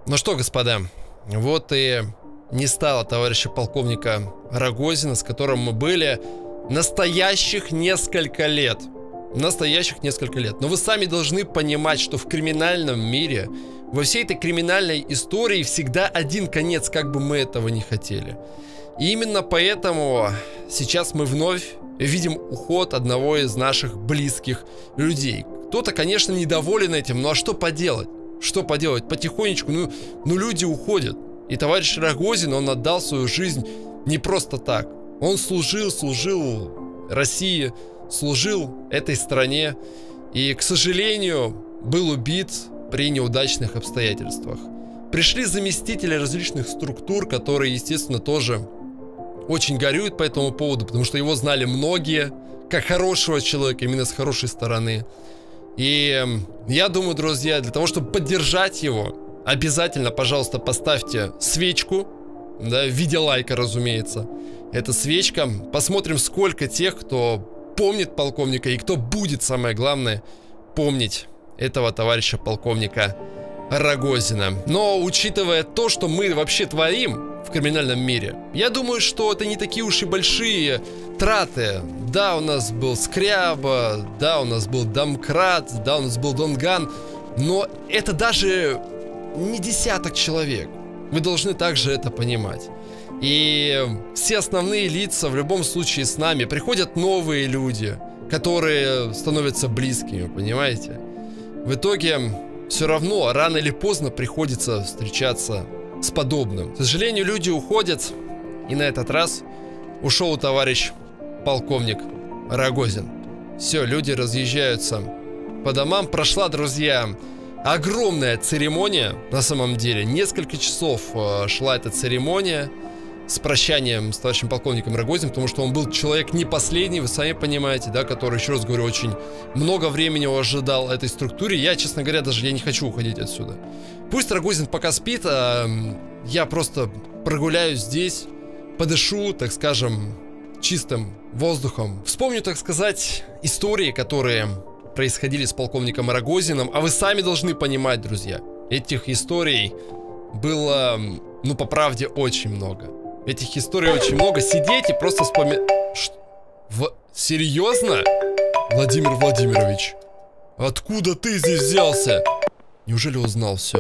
Ну что, господа, вот и не стало товарища полковника Рогозина, с которым мы были настоящих несколько лет. Настоящих несколько лет. Но вы сами должны понимать, что в криминальном мире, во всей этой криминальной истории всегда один конец, как бы мы этого не хотели. И именно поэтому сейчас мы вновь видим уход одного из наших близких людей. Кто-то, конечно, недоволен этим, ну а что поделать? Что поделать? Потихонечку, ну люди уходят. И товарищ Рогозин, он отдал свою жизнь не просто так. Он служил России, служил этой стране. И, к сожалению, был убит при неудачных обстоятельствах. Пришли заместители различных структур, которые, естественно, тоже очень горюют по этому поводу, потому что его знали многие, как хорошего человека, именно с хорошей стороны. И я думаю, друзья, для того, чтобы поддержать его, обязательно, пожалуйста, поставьте свечку, да, в виде лайка, разумеется. Это свечка. Посмотрим, сколько тех, кто помнит полковника и кто будет, самое главное, помнить этого товарища полковника Рогозина. Но, учитывая то, что мы вообще творим в криминальном мире, я думаю, что это не такие уж и большие траты. Да, у нас был Скряба, да, у нас был Домкрат, да, у нас был Донган, но это даже не десяток человек. Вы должны также это понимать. И все основные лица в любом случае с нами. Приходят новые люди, которые становятся близкими, понимаете? В итоге все равно рано или поздно приходится встречаться с подобным. К сожалению, люди уходят. И на этот раз ушел товарищ полковник Рогозин. Все, люди разъезжаются по домам. Прошла, друзья, огромная церемония. На самом деле, несколько часов шла эта церемония с прощанием с товарищем полковником Рогозиным, потому что он был человек не последний, вы сами понимаете, да, который, еще раз говорю, очень много времени ожидал этой структуре. Я, честно говоря, даже я не хочу уходить отсюда. Пусть Рогозин пока спит, а я просто прогуляюсь здесь, подышу, так скажем, чистым воздухом. Вспомню, так сказать, истории, которые происходили с полковником Рогозиным. А вы сами должны понимать, друзья, этих историй было, ну, по правде, очень много. Этих историй очень много. Сидеть и просто вспоминать. Серьезно? Владимир Владимирович, откуда ты здесь взялся? Неужели узнал все?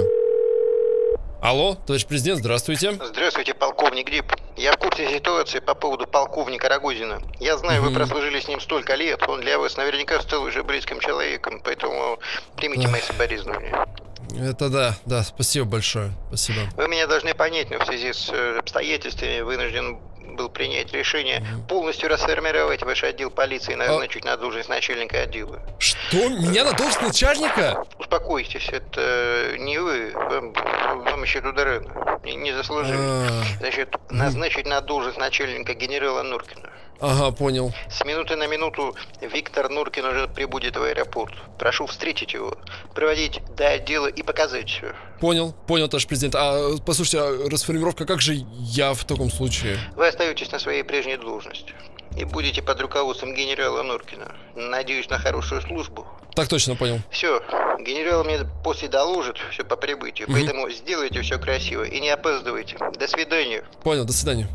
Алло, товарищ президент, здравствуйте. Здравствуйте, полковник Дип. Я в курсе ситуации по поводу полковника Рогозина. Я знаю, вы прослужили с ним столько лет. Он для вас наверняка стал уже близким человеком, поэтому примите мои соболезнования. Это да, спасибо большое, спасибо. Вы меня должны понять, но в связи с обстоятельствами вынужден был принять решение полностью расформировать ваш отдел полиции и назначить на должность начальника отдела. Что? Меня на должность начальника? Успокойтесь, это не вы, вам еще туда рано, не заслужили. Значит, назначить на должность начальника генерала Нуркина. Ага, понял. С минуты на минуту Виктор Нуркин уже прибудет в аэропорт. Прошу встретить его, проводить до отдела и показать все. Понял, товарищ президент. А, послушайте, а расформировка, как же я в таком случае? Вы остаетесь на своей прежней должности и будете под руководством генерала Нуркина. Надеюсь на хорошую службу. Так точно, понял. Все, генерал мне после доложит все по прибытию, поэтому сделайте все красиво и не опаздывайте. До свидания. Понял, до свидания.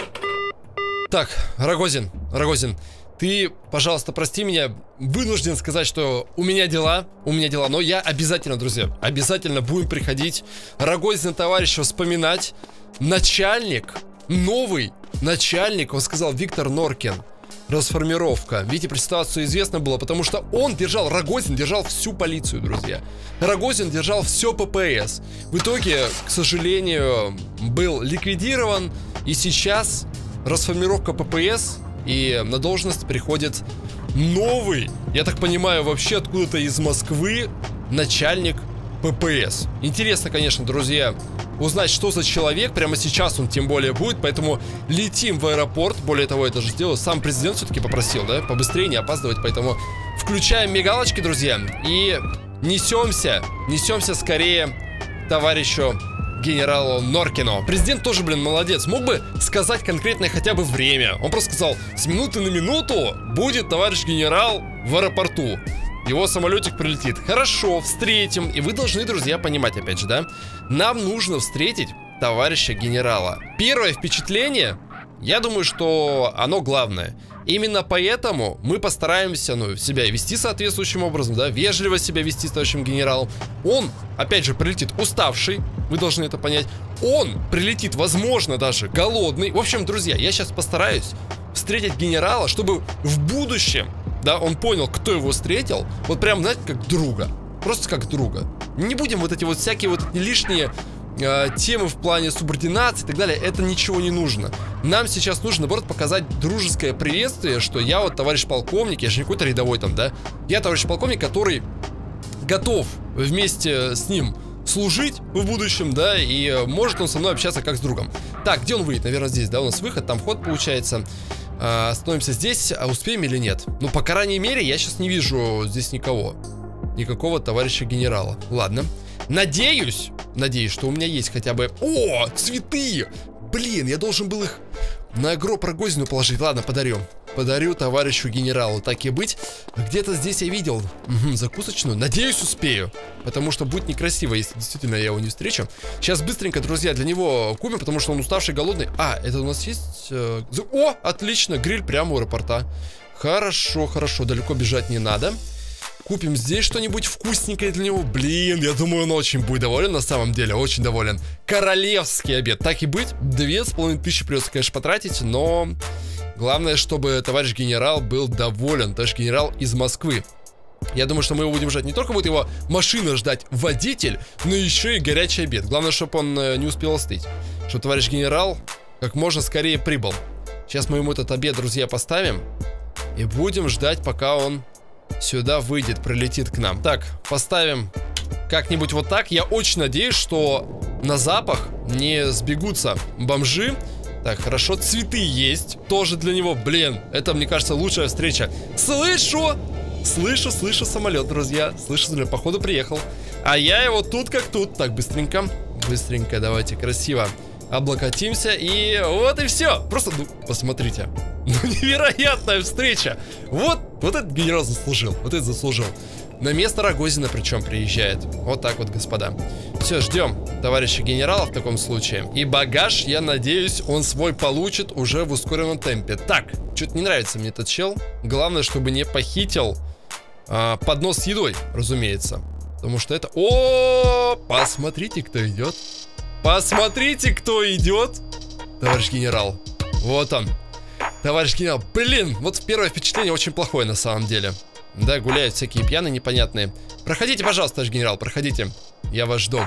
Так, Рогозин, ты, пожалуйста, прости меня, вынужден сказать, что у меня дела, но я обязательно, друзья, обязательно будем приходить Рогозина товарища вспоминать. Начальник, новый начальник, он сказал, Виктор Нуркин. Расформировка. Видите, про ситуацию известно было, потому что Рогозин держал всю полицию, друзья. Рогозин держал все ППС. В итоге, к сожалению, был ликвидирован, и сейчас расформировка ППС, и на должность приходит новый, я так понимаю, вообще откуда-то из Москвы, начальник ППС. Интересно, конечно, друзья, узнать, что за человек. Прямо сейчас он тем более будет, поэтому летим в аэропорт. Более того, это же сделал сам президент, все-таки попросил, да, побыстрее, не опаздывать. Поэтому включаем мигалочки, друзья, и несемся скорее к товарищу генералу Нуркину. Президент тоже, блин, молодец. Мог бы сказать конкретное хотя бы время. Он просто сказал, с минуты на минуту будет товарищ генерал в аэропорту. его самолетик прилетит. Хорошо, встретим. И вы должны, друзья, понимать, опять же, да? Нам нужно встретить товарища генерала. Первое впечатление, я думаю, что оно главное. Именно поэтому мы постараемся, себя вести соответствующим образом, да, вежливо себя вести с товарищем генералом. Он, опять же, прилетит уставший, вы должны это понять. Он прилетит, возможно, даже голодный. В общем, друзья, я сейчас постараюсь встретить генерала, чтобы в будущем, да, он понял, кто его встретил. Вот прям, знаете, как друга. Просто как друга. Не будем вот эти вот всякие вот лишние темы в плане субординации и так далее. Это ничего не нужно. Нам сейчас нужно, наоборот, показать дружеское приветствие, что я вот товарищ полковник, я же не какой-то рядовой там, да. Я товарищ полковник, который готов вместе с ним служить в будущем, да, и может он со мной общаться как с другом. Так, где он выйдет? Наверное, здесь, да, у нас выход, там вход получается. Остановимся здесь, а успеем или нет? Ну, по крайней мере, я сейчас не вижу здесь никого. Никакого товарища генерала. Ладно. Надеюсь, что у меня есть хотя бы... О, цветы! Блин, я должен был их на гроб Рогозину положить. Ладно, подарю. Подарю товарищу генералу. Так и быть. Где-то здесь я видел закусочную. Надеюсь, успею. Потому что будет некрасиво, если действительно я его не встречу. Сейчас быстренько, друзья, для него купим, потому что он уставший, голодный. А, это у нас есть... О, отлично, гриль прямо у аэропорта. Хорошо, хорошо, далеко бежать не надо. Купим здесь что-нибудь вкусненькое для него. Блин, я думаю, он очень будет доволен, на самом деле, очень доволен. Королевский обед, так и быть. 2500 придется, конечно, потратить, но главное, чтобы товарищ генерал был доволен. Товарищ генерал из Москвы. Я думаю, что мы его будем ждать. Не только будет его машина ждать водитель, но еще и горячий обед. Главное, чтобы он не успел остыть. Чтобы товарищ генерал как можно скорее прибыл. Сейчас мы ему этот обед, друзья, поставим. И будем ждать, пока он сюда выйдет, прилетит к нам. Так, поставим как-нибудь вот так. Я очень надеюсь, что на запах не сбегутся бомжи. Так, хорошо, цветы есть тоже для него. Блин, это, мне кажется, лучшая встреча. Слышу самолет, друзья. Слышу, походу приехал. А я его тут как тут. Так, быстренько, давайте красиво облокотимся. И вот и все. Просто, посмотрите. Невероятная встреча. Вот этот генерал заслужил. Вот это заслужил. На место Рогозина причем приезжает. Вот так вот, господа. Все, ждем товарища генерала в таком случае. И багаж, я надеюсь, он свой получит уже в ускоренном темпе. Так, что-то не нравится мне этот чел. Главное, чтобы не похитил поднос с едой, разумеется. Потому что это... О, посмотрите, кто идет. Посмотрите, кто идет. Товарищ генерал. Вот он. Товарищ генерал, блин, вот первое впечатление очень плохое на самом деле. Да, гуляют всякие пьяные непонятные. Проходите, пожалуйста, товарищ генерал, проходите. Я вас жду.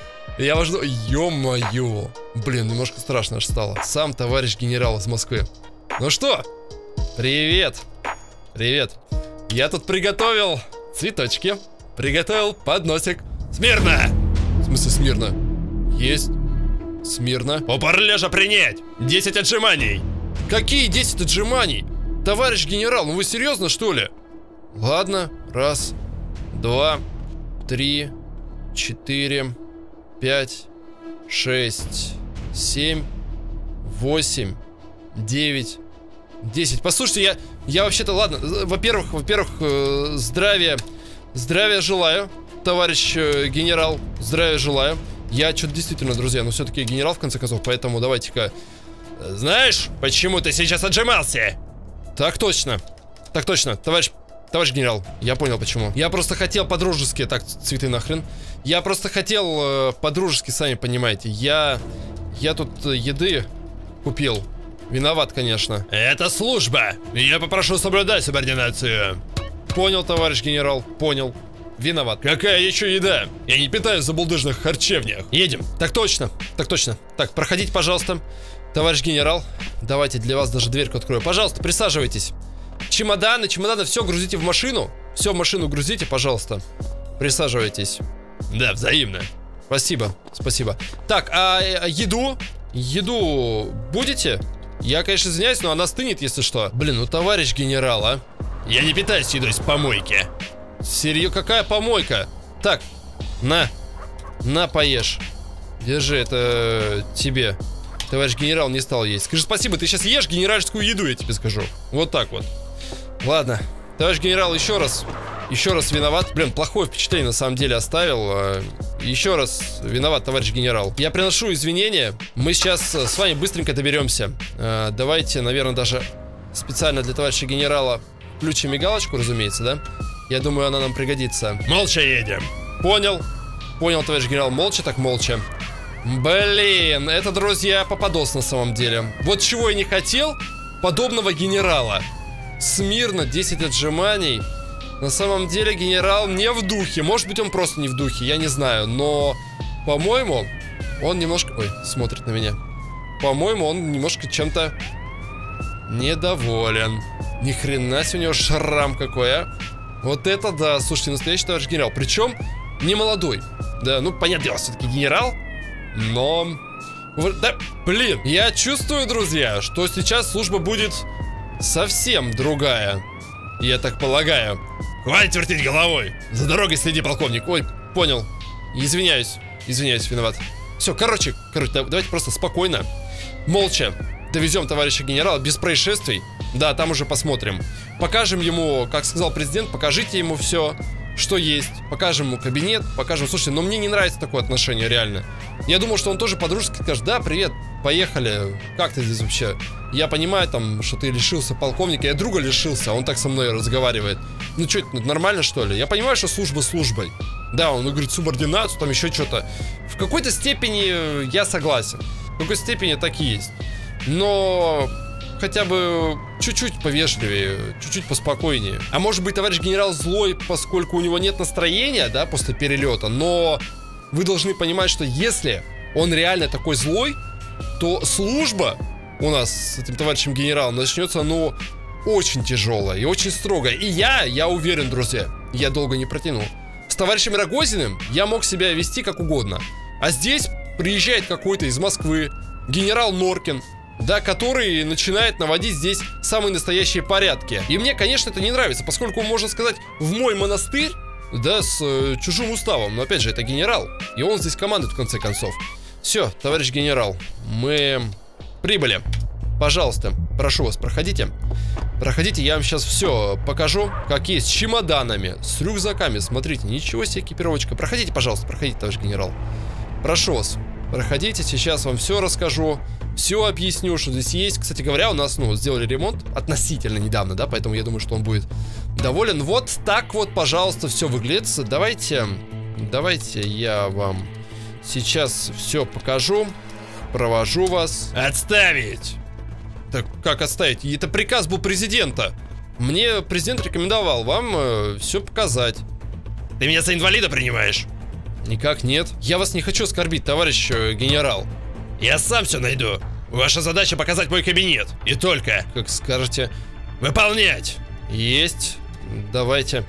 Ё-моё. Блин, немножко страшно аж стало. Сам товарищ генерал из Москвы. Ну что? Привет. Привет. Я тут приготовил цветочки. Приготовил подносик. Смирно! В смысле смирно? Есть. Смирно. У парляжа принять 10 отжиманий. Какие 10 отжиманий? Товарищ генерал, ну вы серьезно, что ли? Ладно, 1, 2, 3, 4, 5, 6, 7, 8, 9, 10. Послушайте, я вообще-то, ладно, во-первых, здравия желаю, товарищ генерал, здравия желаю. Я что-то действительно, друзья, но все-таки генерал, в конце концов, поэтому давайте-ка... Знаешь, почему ты сейчас отжимался? Так точно, товарищ генерал, я понял почему. Я просто хотел по-дружески, так, цветы нахрен. Я просто хотел по-дружески, сами понимаете. Я тут еды купил. Виноват, конечно. Это служба. Я попрошу соблюдать субординацию. Понял, товарищ генерал, понял. Виноват. Какая еще еда? Я не питаюсь в забулдыжных харчевнях. Едем. Так точно. Так, проходите, пожалуйста. Товарищ генерал, давайте для вас даже дверьку открою. Пожалуйста, присаживайтесь. Чемоданы, все грузите в машину. Все в машину грузите, пожалуйста. Присаживайтесь. Да, взаимно. Спасибо. Так, а еду? Еду будете? Я, конечно, извиняюсь, но она стынет, если что. Блин, ну товарищ генерал, а. Я не питаюсь едой с помойки. Серьезно, какая помойка? Так, на, поешь. Держи, это тебе. Товарищ генерал не стал есть. Скажи спасибо, ты сейчас ешь генеральскую еду, я тебе скажу. Вот так вот. Ладно, товарищ генерал, еще раз Еще раз виноват. Блин, плохое впечатление на самом деле оставил. Еще раз виноват, товарищ генерал. Я приношу извинения. Мы сейчас с вами быстренько доберемся. Давайте, наверное, даже специально для товарища генерала включим мигалочку, разумеется, да? Я думаю, она нам пригодится. Молча едем. Понял. Понял, товарищ генерал. Молча так молча. Блин, это, друзья, попадос на самом деле. Вот чего я не хотел. Подобного генерала. Смирно, 10 отжиманий. На самом деле генерал не в духе. Может быть, он просто не в духе, я не знаю. Но, по-моему, он немножко... Ой, смотрит на меня. По-моему, он немножко чем-то недоволен. Ни хрена себе у него шрам какой, а. Вот это да, слушайте, настоящий товарищ генерал. Причем не молодой. Да, ну, понятное дело, все-таки генерал. Но... Да, блин, я чувствую, друзья, что сейчас служба будет совсем другая. Я так полагаю. Хватит вертеть головой. За дорогой следи, полковник. Ой, понял. Извиняюсь. Извиняюсь, виноват. Все, короче, давайте просто спокойно, молча довезем товарища генерала без происшествий. Да, там уже посмотрим. Покажем ему, как сказал президент, покажите ему все, что есть. Покажем ему кабинет, покажем. Слушайте, но мне не нравится такое отношение, реально. Я думал, что он тоже по-дружески скажет: да, привет, поехали. Как ты здесь вообще? Я понимаю, там, что ты лишился полковника. Я друга лишился, а он так со мной разговаривает. Ну что, это нормально, что ли? Я понимаю, что служба службой. Да, он говорит субординацию, там еще что-то. В какой-то степени я согласен. В какой-то степени так и есть. Но хотя бы чуть-чуть повежливее, чуть-чуть поспокойнее. А может быть, товарищ генерал злой, поскольку у него нет настроения, да, после перелета. Но вы должны понимать, что если он реально такой злой, то служба у нас с этим товарищем генералом начнется, ну, очень тяжелая и очень строгая. И я уверен, друзья, я долго не протянул. С товарищем Рогозиным я мог себя вести как угодно. А здесь приезжает какой-то из Москвы генерал Норкин, да, который начинает наводить здесь самые настоящие порядки. И мне, конечно, это не нравится, поскольку, можно сказать, в мой монастырь, да, с чужим уставом. Но опять же, это генерал, и он здесь командует, в конце концов. Все, товарищ генерал, мы прибыли. Пожалуйста, прошу вас, проходите. Проходите, я вам сейчас все покажу, как есть, с чемоданами, с рюкзаками. Смотрите, ничего себе экипировочка. Проходите, пожалуйста, проходите, товарищ генерал. Прошу вас, проходите, сейчас вам все расскажу, все объясню, что здесь есть. Кстати говоря, у нас, ну, сделали ремонт относительно недавно, да, поэтому я думаю, что он будет доволен. Вот так вот, пожалуйста, все выглядит. Давайте я вам сейчас все покажу. Провожу вас. Отставить! Так как отставить? Это приказ был президента. Мне президент рекомендовал вам все показать. Ты меня за инвалида принимаешь? Никак нет. Я вас не хочу оскорбить, товарищ генерал. Я сам все найду. Ваша задача показать мой кабинет. И только, как скажете, выполнять. Есть. Давайте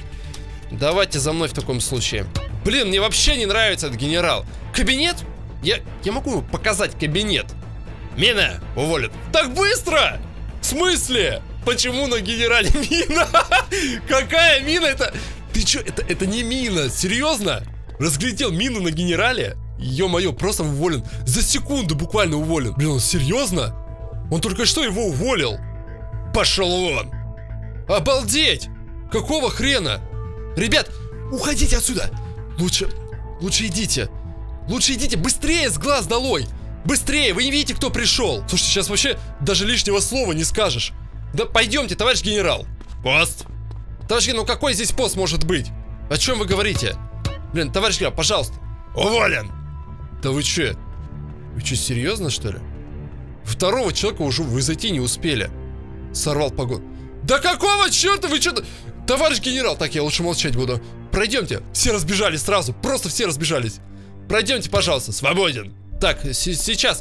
за мной в таком случае. Блин, мне вообще не нравится этот генерал. Кабинет? Я могу показать кабинет. Мина уволят. Так быстро? В смысле? Почему на генерале мина? Какая мина это? Ты чё, это не мина, серьезно? Разглядел мину на генерале? Ё-моё, просто уволен. За секунду буквально уволен. Блин, он серьезно? Он только что его уволил. Пошел вон. Обалдеть! Какого хрена? Ребят, уходите отсюда. Лучше идите. Лучше идите, быстрее, с глаз долой. Быстрее, вы не видите, кто пришел. Слушайте, сейчас вообще даже лишнего слова не скажешь. Да пойдемте, товарищ генерал. Пост. Товарищ генерал, ну какой здесь пост может быть? О чем вы говорите? Блин, товарищ генерал, пожалуйста. Уволен. Да вы че? Вы что, серьезно, что ли? Второго человека уже вы зайти не успели. Сорвал погон. Да какого черта вы что-то... Товарищ генерал, так, я лучше молчать буду. Пройдемте. Все разбежались сразу, просто все разбежались. Пройдемте, пожалуйста, свободен. Так, сейчас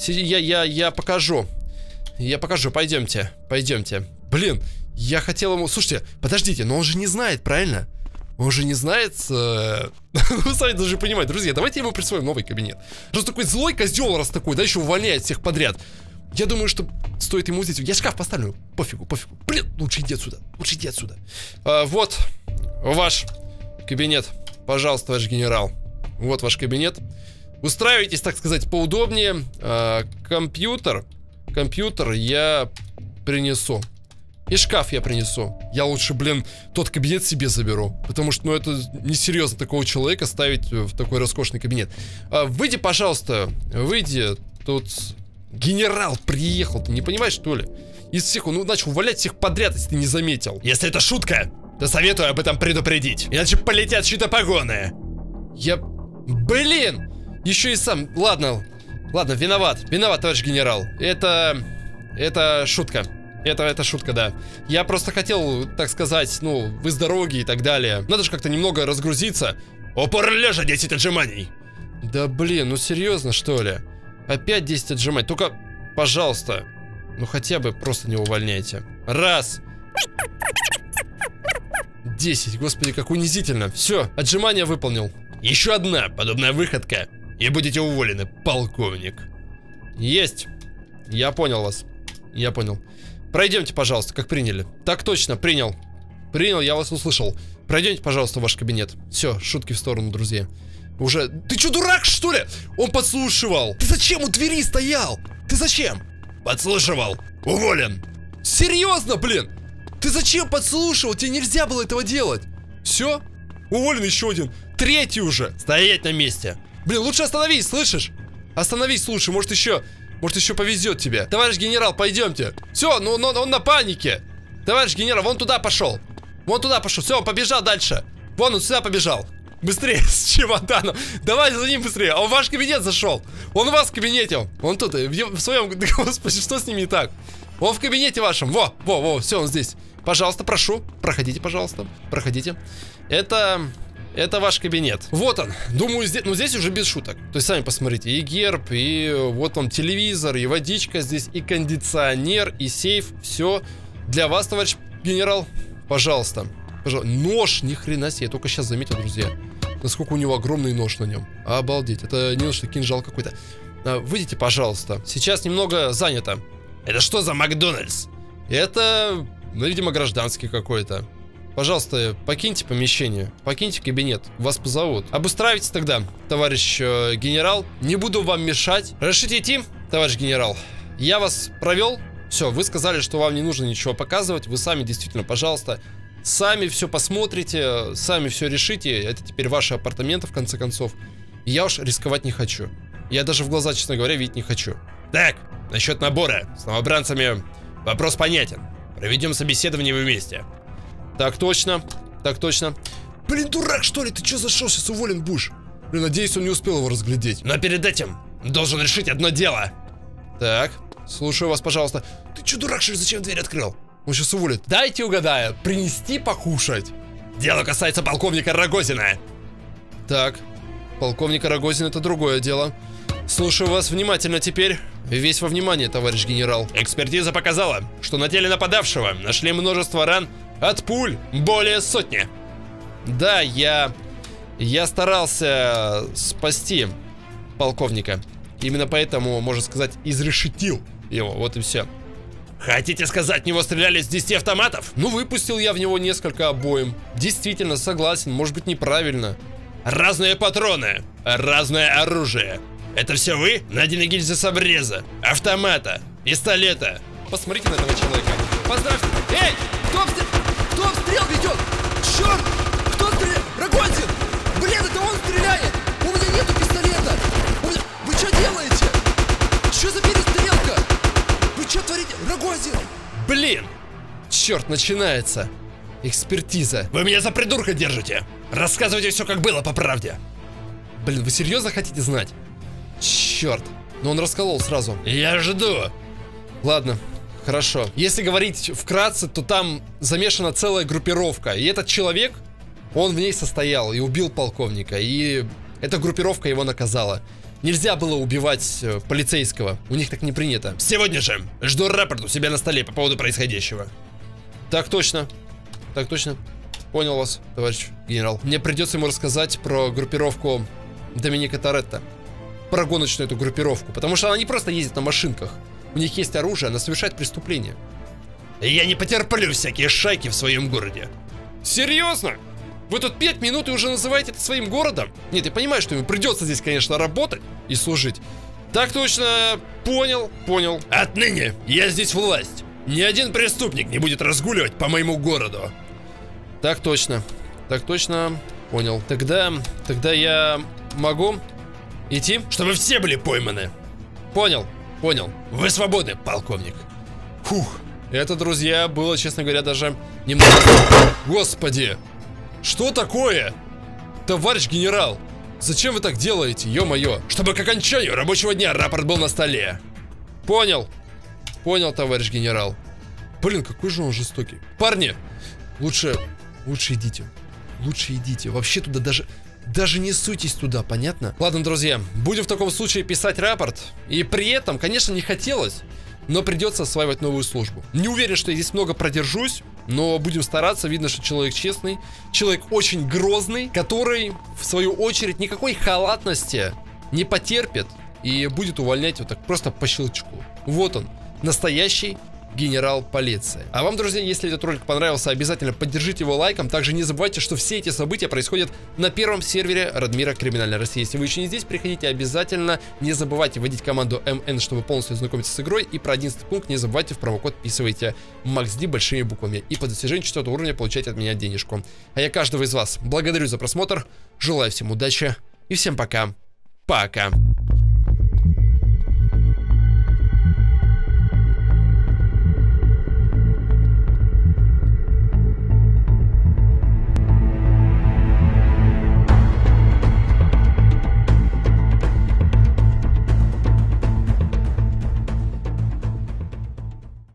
я покажу. Я покажу, пойдемте. Блин, я хотел ему... Слушайте, подождите, но он же не знает, правильно? Он же не знает... Вы сами должны понимать, друзья, давайте ему присвоим новый кабинет. Раз такой злой козел, раз такой, да, еще увольняет всех подряд. Я думаю, что стоит ему здесь... Я шкаф поставлю, пофигу. Блин, лучше иди отсюда. Вот ваш кабинет. Пожалуйста, товарищ генерал. Вот ваш кабинет. Устраивайтесь, так сказать, поудобнее. Компьютер я принесу. И шкаф я принесу. Я лучше, блин, тот кабинет себе заберу. Потому что, ну, это несерьезно такого человека ставить в такой роскошный кабинет. Выйди, пожалуйста. Выйди. Тут генерал приехал. Ты не понимаешь, что ли? Из всех, он начал увольнять всех подряд, если ты не заметил. Если это шутка, то советую об этом предупредить. Иначе полетят чьи-то погоны. Блин! Еще и сам... Ладно, виноват. Виноват, товарищ генерал. Это шутка. Это шутка, да. Я просто хотел, так сказать, ну, вы с дороги и так далее. Надо же как-то немного разгрузиться. Упор лежа, 10 отжиманий. Да блин, ну серьезно, что ли? Опять 10 отжиманий. Только, пожалуйста, ну хотя бы просто не увольняйте. Раз. 10, господи, как унизительно. Все, отжимания выполнил. Еще одна подобная выходка, и будете уволены, полковник. Есть. Я понял вас. Я понял. Пройдемте, пожалуйста, как приняли. Так точно, принял. Принял, я вас услышал. Пройдемте, пожалуйста, в ваш кабинет. Все, шутки в сторону, друзья. Уже... Ты что, дурак, что ли? Он подслушивал. Ты зачем у двери стоял? Ты зачем? Подслушивал. Уволен. Серьезно, блин? Ты зачем подслушивал? Тебе нельзя было этого делать. Все? Уволен еще один. Третий уже. Стоять на месте. Блин, лучше остановись, слышишь? Остановись лучше, может еще повезет тебе. Товарищ генерал, пойдемте. Все, ну он на панике. Товарищ генерал, вон туда пошел. Вон туда пошел. Все, он побежал дальше. Вон он сюда побежал. Быстрее, с чемоданом. Давай за ним быстрее. Он в ваш кабинет зашел. Он у вас в кабинете. Он тут, в своем... Господи, что с ним не так? Он в кабинете вашем. Во, все, он здесь. Пожалуйста, прошу. Проходите, пожалуйста. Проходите. Это ваш кабинет. Вот он. Думаю, здесь, ну здесь уже без шуток. То есть сами посмотрите. И герб, и вот вам телевизор, и водичка здесь, и кондиционер, и сейф. Все для вас, товарищ генерал. Пожалуйста. Нож, ни хрена себе. Я только сейчас заметил, друзья, насколько у него огромный нож на нем. Обалдеть. Это не нож, это кинжал какой-то. Выйдите, пожалуйста. Сейчас немного занято. Это что за Макдональдс? Это, ну, видимо, гражданский какой-то. Пожалуйста, покиньте помещение, покиньте кабинет, вас позовут. Обустраивайтесь тогда, товарищ генерал. Не буду вам мешать. Разрешите идти, товарищ генерал? Я вас провел. Все, вы сказали, что вам не нужно ничего показывать. Вы сами действительно, пожалуйста, сами все посмотрите, сами все решите. Это теперь ваши апартаменты, в конце концов. Я уж рисковать не хочу. Я даже в глаза, честно говоря, видеть не хочу. Так, насчет набора с новобранцами вопрос понятен. Проведем собеседование вместе. Так точно, так точно. Блин, дурак, что ли? Ты что зашел? Сейчас уволен будешь. Блин, надеюсь, он не успел его разглядеть. Но перед этим должен решить одно дело. Так, слушаю вас, пожалуйста. Ты что, дурак, что ли? Зачем дверь открыл? Он сейчас уволит. Дайте угадаю. Принести покушать. Дело касается полковника Рогозина. Так, полковник Рогозин — это другое дело. Слушаю вас внимательно теперь. Весь во внимание, товарищ генерал. Экспертиза показала, что на теле нападавшего нашли множество ран от пуль, более сотни. Да, я старался спасти полковника. Именно поэтому, можно сказать, изрешетил его. Вот и все. Хотите сказать, в него стреляли с 10 автоматов? Ну, выпустил я в него несколько обоим. Действительно, согласен, может быть, неправильно. Разные патроны, разное оружие. Это все вы? Найдены гильзы с обреза, автомата, пистолета. Посмотрите на этого человека. Поздравьте. Эй! Кто обстрел ведет? Черт! Кто стреляет? Рогозин! Блин, это он стреляет! У меня нету пистолета! Вы что делаете? Что за перестрелка? Вы что творите? Рогозин! Блин! Черт, начинается. Экспертиза. Вы меня за придурка держите! Рассказывайте все, как было, по правде. Блин, вы серьезно хотите знать? Черт. Но он расколол сразу. Я жду. Ладно. Хорошо. Если говорить вкратце, то там замешана целая группировка. И этот человек, он в ней состоял и убил полковника. И эта группировка его наказала. Нельзя было убивать полицейского. У них так не принято. Сегодня же жду рапорт у себя на столе по поводу происходящего. Так точно. Так точно. Понял вас, товарищ генерал. Мне придется ему рассказать про группировку Доминика Торетто. Про гоночную эту группировку. Потому что она не просто ездит на машинках. У них есть оружие, она совершает преступления. Я не потерплю всякие шайки в своем городе. Серьезно? Вы тут 5 минут и уже называете это своим городом? Нет, я понимаю, что ему придется здесь, конечно, работать и служить. Так точно, понял. Отныне я здесь власть. Ни один преступник не будет разгуливать по моему городу. Так точно. Так точно. Понял. Тогда я могу идти, чтобы все были пойманы. Понял. Понял. Вы свободны, полковник. Фух. Это, друзья, было, честно говоря, даже немного... Господи. Что такое? Товарищ генерал. Зачем вы так делаете, ё-моё? Чтобы к окончанию рабочего дня рапорт был на столе. Понял. Понял, товарищ генерал. Блин, какой же он жестокий. Парни, лучше идите. Лучше идите. Вообще туда даже не суйтесь туда, понятно? Ладно, друзья, будем в таком случае писать рапорт. И при этом, конечно, не хотелось, но придется осваивать новую службу. Не уверен, что я здесь много продержусь, но будем стараться. Видно, что человек честный, человек очень грозный, который, в свою очередь, никакой халатности не потерпит и будет увольнять вот так просто по щелчку. Вот он, настоящий генерал полиции. А вам, друзья, если этот ролик понравился, обязательно поддержите его лайком. Также не забывайте, что все эти события происходят на первом сервере Радмира Криминальной России. Если вы еще не здесь, приходите обязательно. Не забывайте вводить команду МН, чтобы полностью ознакомиться с игрой. И про 11 пункт не забывайте в промокод вписывайте MaxD большими буквами. И по достижению 4 уровня получайте от меня денежку. А я каждого из вас благодарю за просмотр. Желаю всем удачи и всем пока. Пока.